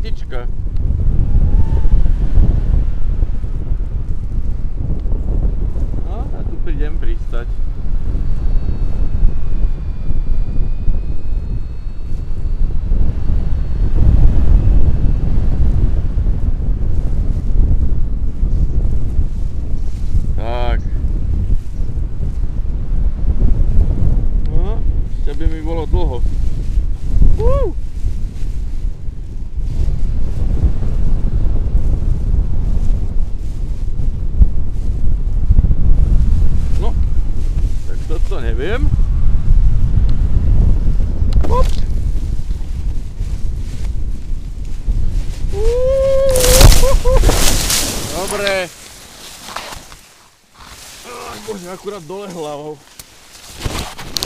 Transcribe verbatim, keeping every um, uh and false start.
petička. No a tu prídem pristať. Tak. No, ešte by mi bolo dlho. Uh! No, tak toto neviem. Hop. Dobre. Bože, akurát dole hlavou.